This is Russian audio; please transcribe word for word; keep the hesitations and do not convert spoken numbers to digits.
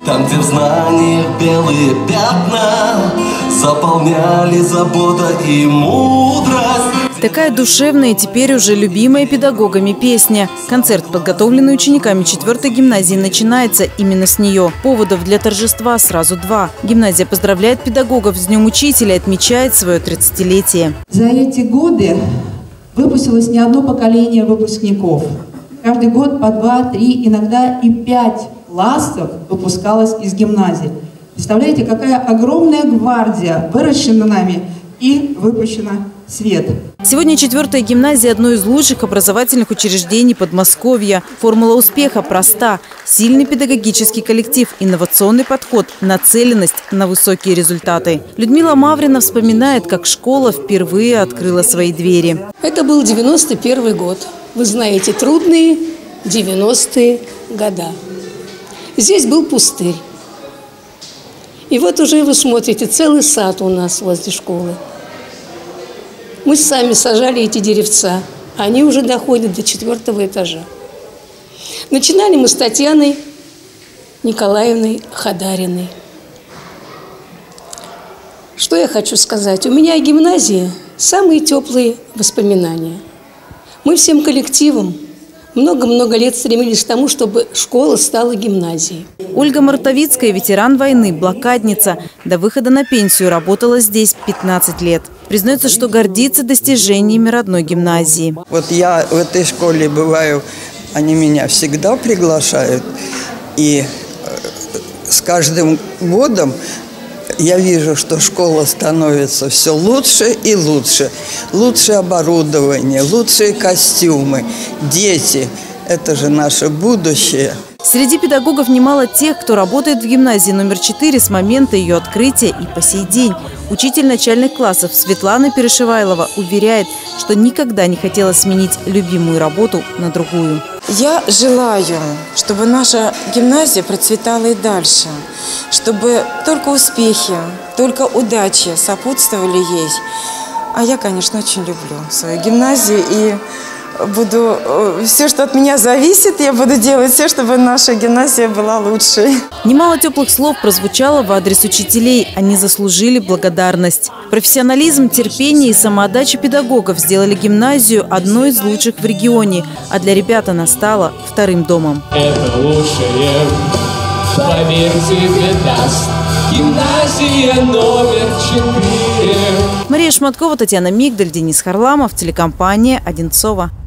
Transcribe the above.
Там, где в знаниях белые пятна заполняли забота и мудрость. Такая душевная и теперь уже любимая педагогами песня. Концерт, подготовленный учениками четвёртой гимназии, начинается именно с нее. Поводов для торжества сразу два. Гимназия поздравляет педагогов с Днем Учителя и отмечает свое тридцатилетие. За эти годы выпустилось не одно поколение выпускников. Каждый год по два, три, иногда и пять классов выпускалось из гимназии. Представляете, какая огромная гвардия выращена нами и выпущена в свет. Сегодня четвертая гимназия – одно из лучших образовательных учреждений Подмосковья. Формула успеха проста. Сильный педагогический коллектив, инновационный подход, нацеленность на высокие результаты. Людмила Маврина вспоминает, как школа впервые открыла свои двери. Это был девяносто первый год. Вы знаете, трудные девяностые года. Здесь был пустырь. И вот уже вы смотрите, целый сад у нас возле школы. Мы сами сажали эти деревца. Они уже доходят до четвертого этажа. Начинали мы с Татьяной Николаевной Хадариной. Что я хочу сказать? У меня о гимназии самые теплые воспоминания. Мы всем коллективом много-много лет стремились к тому, чтобы школа стала гимназией. Ольга Мартовицкая – ветеран войны, блокадница. До выхода на пенсию работала здесь пятнадцать лет. Признается, что гордится достижениями родной гимназии. Вот я в этой школе бываю, они меня всегда приглашают. И с каждым годом я вижу, что школа становится все лучше и лучше. Лучше оборудование, лучшие костюмы, дети. Это же наше будущее. Среди педагогов немало тех, кто работает в гимназии номер четыре с момента ее открытия и по сей день. Учитель начальных классов Светлана Перешивайлова уверяет, что никогда не хотела сменить любимую работу на другую. Я желаю, чтобы наша гимназия процветала и дальше, чтобы только успехи, только удачи сопутствовали ей. А я, конечно, очень люблю свою гимназию и буду все, что от меня зависит, я буду делать все, чтобы наша гимназия была лучшей. Немало теплых слов прозвучало в адрес учителей. Они заслужили благодарность. Профессионализм, терпение и самоотдача педагогов сделали гимназию одной из лучших в регионе. А для ребят она стала вторым домом. Это лучшее, поверьте, даст гимназия номер четыре. Мария Шматкова, Татьяна Мигдаль, Денис Харламов, телекомпания «Одинцова».